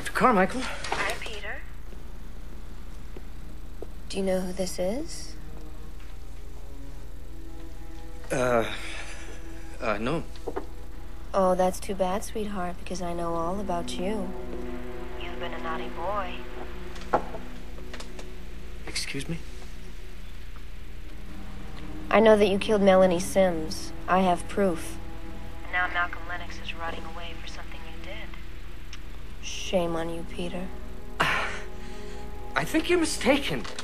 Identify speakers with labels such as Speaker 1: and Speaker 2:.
Speaker 1: Dr. Carmichael.
Speaker 2: Hi, Peter. Do you know who this is?
Speaker 1: No.
Speaker 2: Oh, that's too bad, sweetheart, because I know all about you. You've been a naughty boy.
Speaker 1: Excuse me?
Speaker 2: I know that you killed Melanie Sims. I have proof. And now Malcolm Lennox is rotting away for something you did. Shame on you, Peter.
Speaker 1: I think you're mistaken.